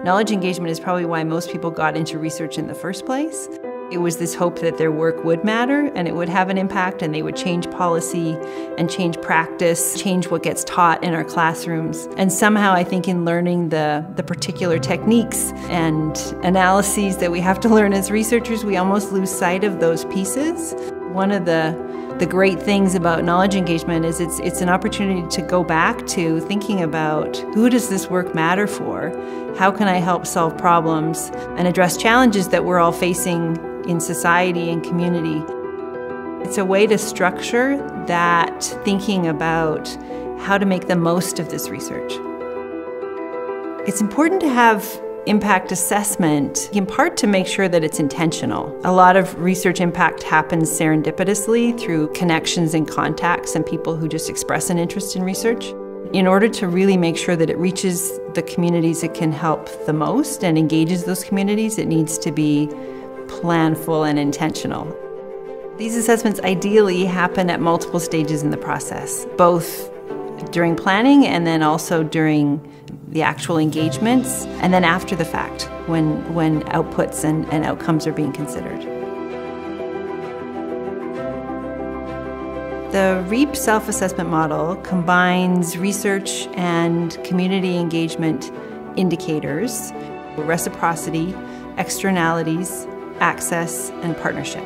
Knowledge engagement is probably why most people got into research in the first place. It was this hope that their work would matter and it would have an impact and they would change policy and change practice, change what gets taught in our classrooms. And somehow I think in learning the particular techniques and analyses that we have to learn as researchers, we almost lose sight of those pieces. One of the great things about knowledge engagement is it's an opportunity to go back to thinking about who does this work matter for? How can I help solve problems and address challenges that we're all facing in society and community? It's a way to structure that thinking about how to make the most of this research. It's important to have impact assessment, in part to make sure that it's intentional. A lot of research impact happens serendipitously through connections and contacts and people who just express an interest in research. In order to really make sure that it reaches the communities it can help the most and engages those communities, it needs to be planful and intentional. These assessments ideally happen at multiple stages in the process, both during planning and then also during the actual engagements, and then after the fact, when outputs and outcomes are being considered. The REAP self-assessment model combines research and community engagement indicators, reciprocity, externalities, access, and partnership.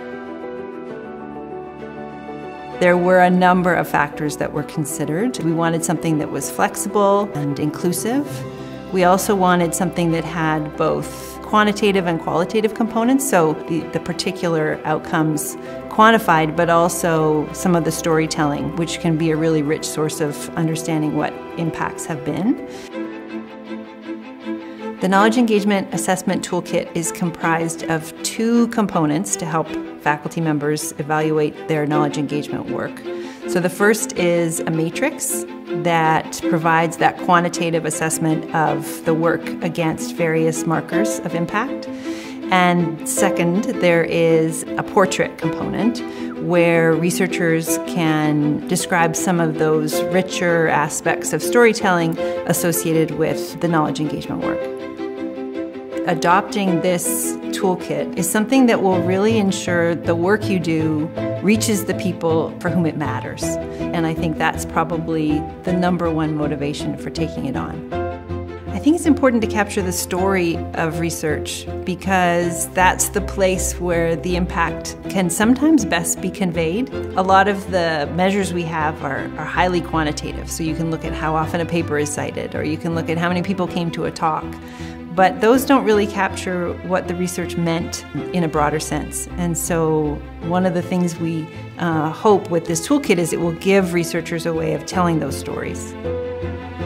There were a number of factors that were considered. We wanted something that was flexible and inclusive. We also wanted something that had both quantitative and qualitative components, so the particular outcomes quantified, but also some of the storytelling, which can be a really rich source of understanding what impacts have been. The Knowledge Engagement Assessment Toolkit is comprised of two components to help faculty members evaluate their knowledge engagement work. So the first is a matrix that provides that quantitative assessment of the work against various markers of impact. And second, there is a portrait component where researchers can describe some of those richer aspects of storytelling associated with the knowledge engagement work. Adopting this toolkit is something that will really ensure the work you do reaches the people for whom it matters. And I think that's probably the #1 motivation for taking it on. I think it's important to capture the story of research because that's the place where the impact can sometimes best be conveyed. A lot of the measures we have are highly quantitative, so you can look at how often a paper is cited, or you can look at how many people came to a talk. But those don't really capture what the research meant in a broader sense. And so one of the things we hope with this toolkit is it will give researchers a way of telling those stories.